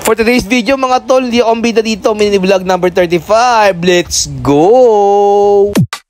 For today's video mga tol, hindi ako bida dito, mini vlog number 35. Let's go!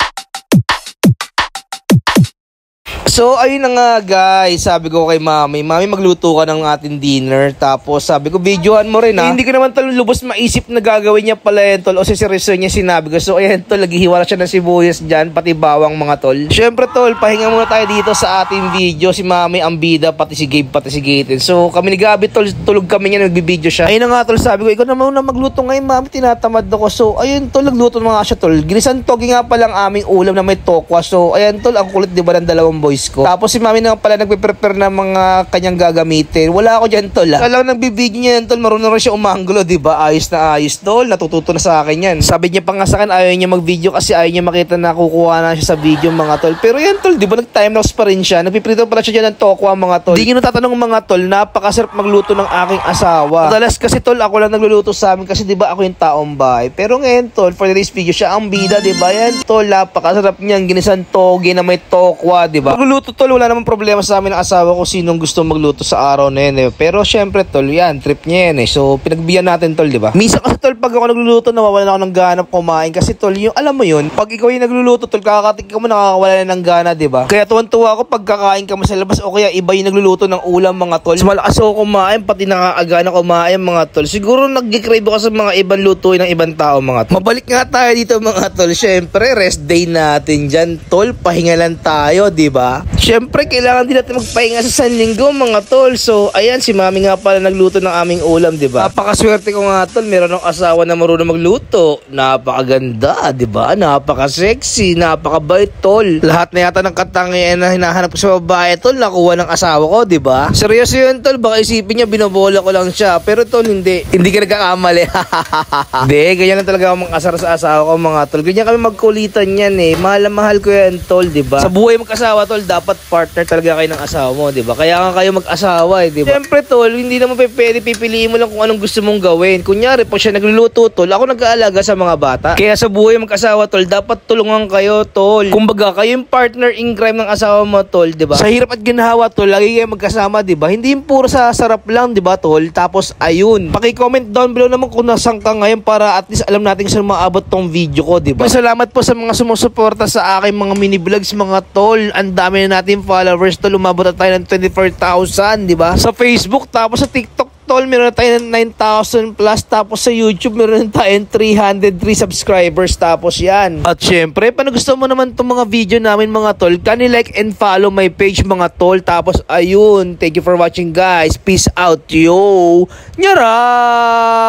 So ayun na nga guys, sabi ko kay Mami, magluto ka ng ating dinner. Tapos sabi ko, videohan mo rin ha. Hindi ko naman tol lubos maisip na gagawin niya pala yan tol. O seryoso niya sinabi ko. So ayan tol, naghihiwala siya ng sibuyas dyan, pati bawang mga tol. Syempre tol, pahinga muna tayo dito sa ating video. Si Mami ang bida, pati si Gabe, pati si Gaten. So kami ni Gabi tol, tulog kami niya, nagbibideo siya. Ayun na nga tol, sabi ko, ikaw naman na magluto ngayon Mami, tinatamad ako. So ayun tol, nagluto mga siya tol. Ginisan togi nga palang aming ulam na may tokwa. So ayan tol, ang kulit diba ng dalawang boys ko. Tapos si Mami na pala nagpe-prepare ng mga kanyang gagamitin. Wala ako dyan tol ha. Alam nagbibigyo niya yan tol, marunong rin siya umanggulo, diba? Ayos na ayos tol, natututo na sa akin yan. Sabi niya pa nga sa akin, ayaw niya mag-video kasi ayaw niya makita na kukuha na siya sa video mga tol. Pero yan tol, diba nag-time lapse pa rin siya. Nagpiprito pala siya dyan ng tokwa mga tol. Hindi nyo natatanong mga tol, napakasarap magluto ng aking asawa. Madalas kasi tol, ako lang nagluluto sa amin kasi diba ako yung taong bahay. Pero ngayon tol, for today's video, siya ang bida, diba? Yan tol, napakasarap niyang ginisan toge na may tokwa, diba? Magluluto tol, wala namang problema sa amin ng asawa ko sinong gusto magluto sa araw na yun eh. Pero syempre tol, yan, trip niya yan eh. So pinagbiyan natin tol, diba? Misa kasi tol, pag ako nagluluto, nawawalan ako ng gana kumain. Kasi tol, yung, alam mo yun, pag ikaw yung nagluluto tol, kakakatik ka mo, nakakawala na ng gana, diba? Kaya tuwan-tuwa ako pag kakain ka mo sa labas o kaya iba yung nagluluto ng ulam mga tol. So malakas ako kumain, pati nakakaagana kumain mga tol. Siguro nag-crave ako sa mga ibang lutuin ng ibang tao mga tol. Mabalik nga tayo dito mga tol. Syempre, rest day natin dyan tol. Pahinga lang tayo, diba? Syempre, kailangan din natin magpahinga sa San Linggo mga tol. So ayan, si Mami nga pala nagluto ng aming ulam, diba? Napakaswerte ko nga tol, meron ng asawa na marunong magluto. Napakaganda, diba? Napaka-sexy, napakabait tol. Lahat na yata ng katangian na hinahanap ko sa babae tol, nakuha ng asawa ko, diba? Seryoso yun tol, baka isipin niya binobola ko lang siya. Pero tol, hindi ka nagkakamali. Hindi, ganyan lang talaga ako mag-asar sa asawa ko mga tol. Ganyan kami magkulitan yan eh. Mahal na mahal ko yan tol, diba? Sa buhay mag-asawa tol, dapat partner talaga kayo ng asawa mo, diba? Kaya nga kayo mag-asawa eh, diba? Siyempre tol, hindi naman pwede pipiliin mo lang kung anong gusto mong gawin. Kunyari, pag siya nagluluto tol, ako nag-aalaga sa mga bata. Kaya sa buhay mag-asawa tol, dapat tulungan kayo tol. Kumbaga, kayo yung partner in crime ng asawa mo tol, diba? Sa hirap at ginhawa tol, lagi kayo magkasama, diba? Hindi yung puro sa sarap lang, diba tol? Tapos ayun, paki-comment down below naman kung nasaan ka ngayon para at least alam natin saan maabot tong video ko, diba? Salamat po sa mga sumusuporta sa aking mga mini vlogs mga tol. Ang dami na natin followers tol, umabot na tayo ng 24,000, diba? Sa Facebook, tapos sa TikTok tol, meron na tayo ng 9,000 plus. Tapos sa YouTube, meron na tayong 303 subscribers. Tapos yan. At syempre, paano gusto mo naman itong mga video namin mga tol, kani like and follow my page mga tol. Tapos ayun, thank you for watching guys. Peace out yo. Nyara!